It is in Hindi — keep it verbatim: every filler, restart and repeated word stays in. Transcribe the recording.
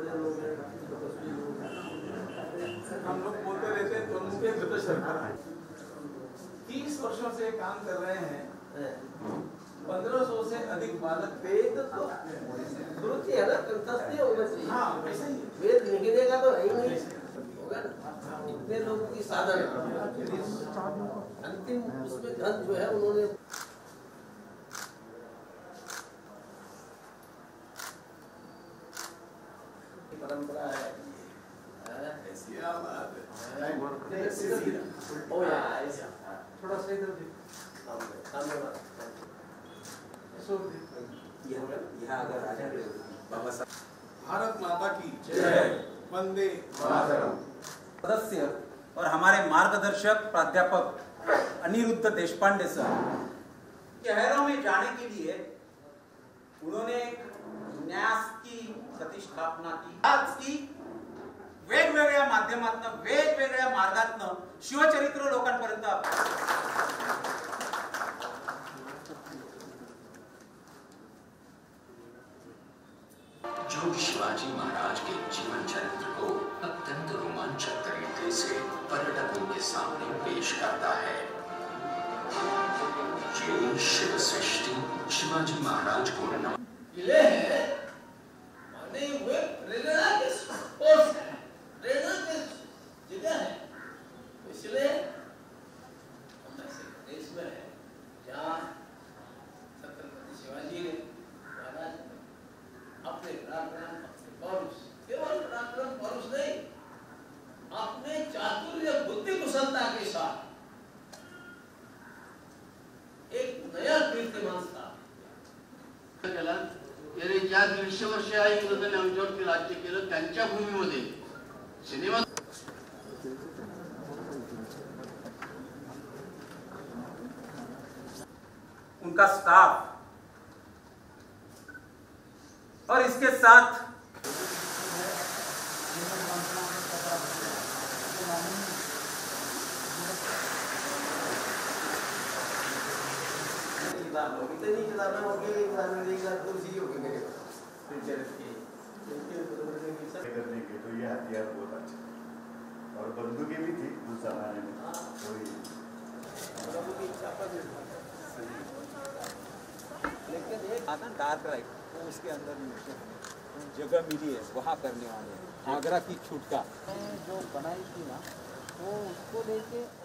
हम लोग बोलते रहते हैं दोनों के तीस वर्षों से काम कर रहे हैं, पंद्रह सौ से अधिक बालक वेद तो गुरुजी है ना, कंठस्थ होना चाहिए। हाँ ऐसा ही वेद लिखने का तो है ही नहीं होगा ना। इतने लोगों की साधना अंतिम उसमें ग्रंथ जो है उन्होंने परंपरा है। ऐसी बात है। ओ यार थोड़ा सा इधर देखो। यहाँ अगर आ जाए बाबा साहब भारत माता की जय, वंदे मातरम। सदस्य और हमारे मार्गदर्शक प्राध्यापक अनिरुद्ध देशपांडे सर शहरों में जाने के लिए उन्होंने न्यास की प्रतिष्ठापना की। आज की वेगवेगळ्या माध्यमातून वेगवेगळ्या मार्गातून शिवचरित्र लोकांपर्यंत जो शिवाजी महाराज के जीवन चरित्र को अत्यंत रोमांचक तरीके से पर्यटकों के सामने पेश करता है। ये शिव सृष्टि शिवाजी महाराज को किले हैं, माने हुए प्रेरणा के स्रोत है, प्रेरणा के जगह है। इसलिए हम ऐसे देश में है जहाँ छत्रपति शिवाजी ने महाराज अपने पराक्रम, अपने पौरुष, केवल पराक्रम पौरुष नहीं, अपने चातुर्य बुद्धि कुशलता के साथ एक नया कीर्तिमान स्थापित केला। गेले ज्या दीडशे वर्ष आई इंग्रजांनी आमच्यावरती राज्य केलं त्यांच्या भूमीमध्ये सिनेमा उनका स्टाफ और इसके साथ इतनी किताबें हो गई, एक साल में एक लाख कुर्सी हो गई मेरे पास। करने के तो ये हथियार बहुत अच्छा और बंदूकें भी थी उस जमाने में। लेकिन एक आता डार्क राइट तो उसके अंदर जगह मिली है वहाँ करने वाले आगरा की छूट का जो बनाई थी ना वो उसको लेके